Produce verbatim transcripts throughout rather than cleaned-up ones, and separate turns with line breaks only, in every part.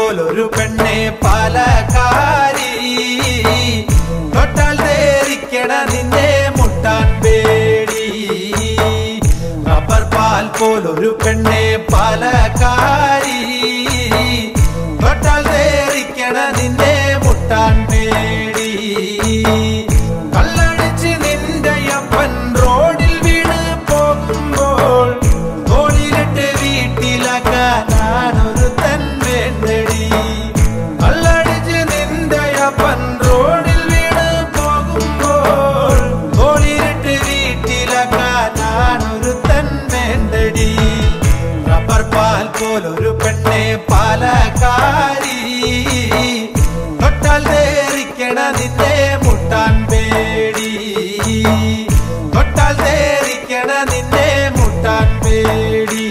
പോലൊരു പെണ്ണെ പാലക്കാരി തൊട്ടാൽ തേറിക്കണ നിന്നെ മുട്ടാൻ പേടി റബ്ബർ പാൽ പോലൊരു പെണ്ണെ പാലക്കാരി തൊട്ടാൽ തേറിക്കണ നിന്നെ മുട്ടാൻ പേടി കള്ളടിച്ച് നിന്റെ അപ്പൻ റോഡിൽ വീണ് പോകുമ്പോൾ തോളിലിട്ട് വീട്ടിലാക്കാനൊരു തൻ വേണ്ടടി കള്ളടിച്ച് നിന്റെ അപ്പൻ റോഡിൽ വീണ് പോകുമ്പോൾ തോളിലിട്ട് വീട്ടിലാക്കാനൊരു തൻ വേണ്ടടി റബ്ബർ പാൽ പോലൊരു പെണ്ണെ പാലക്കാരി തൊട്ടാൽ തേറിക്കണ നിന്നെ മുട്ടാൻ പേടി തൊട്ടാൽ തേറിക്കണ നിന്നെ മുട്ടാൻ പേടി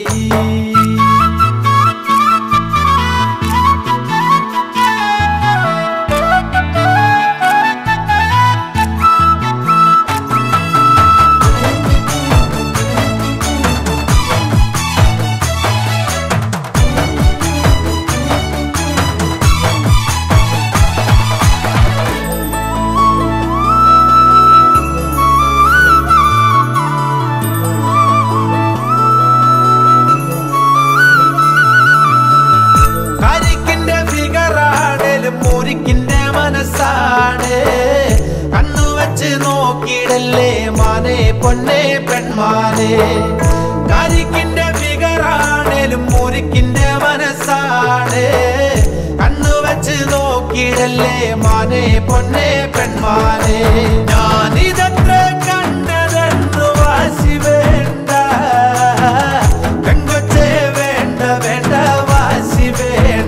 മുരിക്കിന്റെ മനസ്സാണ് കണ്ണുവച്ച് നോക്കിയിടല്ലേ മാനെ പൊന്നെ പെൺമാനെ കരിക്കിന്റെ ഫിഗറാണേലും മുരിക്കിന്റെ മനസ്സാണ് കണ്ണുവച്ച് നോക്കിയിടല്ലേ മാനെ പൊന്നെ പെൺമാനെ ഞാനിതത്ര കണ്ടതെന്നു വാശി വേണ്ട പെങ്കൊച്ചേ വേണ്ട വേണ്ട വാശി വേണ്ട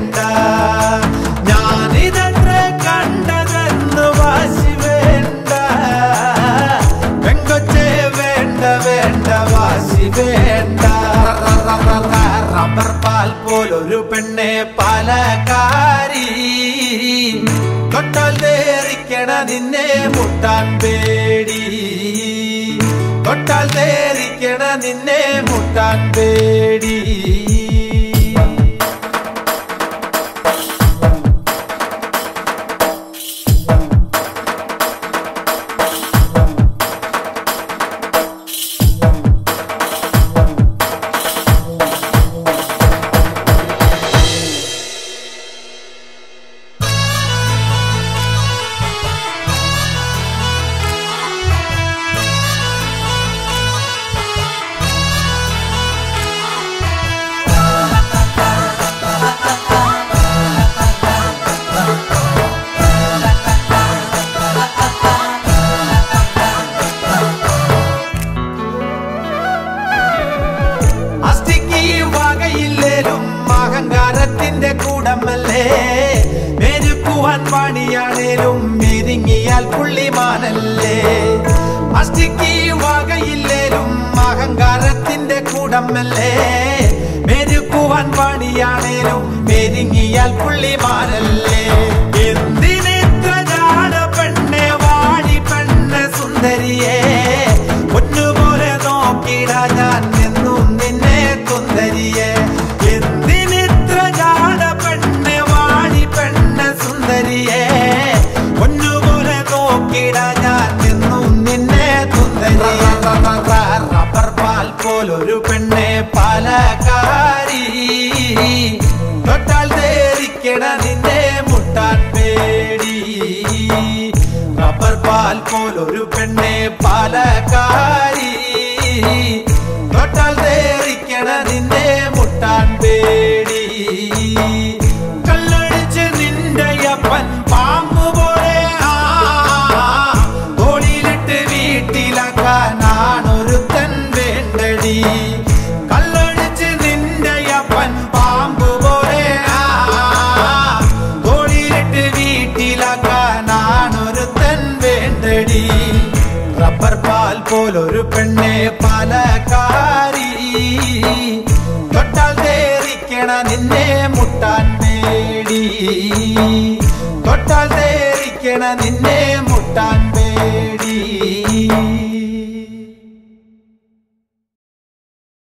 റബ്ബർ പാൽ പോലൊരു പെണ്ണെ പാലക്കാരി തൊട്ടാൽ തേറിക്കണ നിന്നെ മുട്ടാൻ പേടി തൊട്ടാൽ തേറിക്കണ നിന്നെ മുട്ടാൻ പേടി അഹങ്കാരത്തിന്റെ കൂടമല്ലേ മെരുക്കുവാൻ പണിയാണേലും മെരുങ്ങിയാൽ പുള്ളിമാനല്ലേ അഷ്ടിക്ക് വകയില്ലേലും അഹങ്കാരത്തിന്റെ കൂടമല്ലേ മെരുക്കുവാൻ പണിയാണേലും മെരുങ്ങിയാൽ പുള്ളിമാനല്ലേ എന്തിനെത്ര ജാട പെണ്ണെ വാടി പെണ്ണെ സുന്ദരിയെ പൊന്നുപോലെ നോക്കിടാ ഞാൻ എന്നും നിന്നെ സുന്ദരിയെ പൊന്നുപോലെ നോക്കിടാ ഞാൻ എന്നും നിന്നെ സുന്ദരിയെ റബ്ബർ പാൽ പോലൊരു പെണ്ണെ പാലക്കാരി തൊട്ടാൽ തേറിക്കണ നിന്നെ മുട്ടാൻ പേടി റബ്ബർ പാൽ പോലൊരു പെണ്ണെ പാലക്കാരി തൊട്ടാൽ തേറിക്കണ നിന്നെ മുട്ടാൻ പേടി കല്ലടിച്ച് നിന്റെ അപ്പൻ പാമ്പ് പോലെ തോളിലിട്ട് വീട്ടിലാക്കാനൊരു തൻ വേണ്ടടി കല്ലടിച്ച് നിന്റെ അപ്പൻ പാമ്പ് പോലെ തോളിലിട്ട് വീട്ടിലാക്കാനൊരു തൻ വേണ്ടടി റബ്ബർ പാൽ പോലൊരു പെണ്ണെ പാലക്കാരി തൊട്ടാൽ തേറിക്കണ നിന്നെ മുട്ടാൻ പേടി തൊട്ടാൽ തേറിക്കണ നിന്നെ മുട്ടാൻ പേടി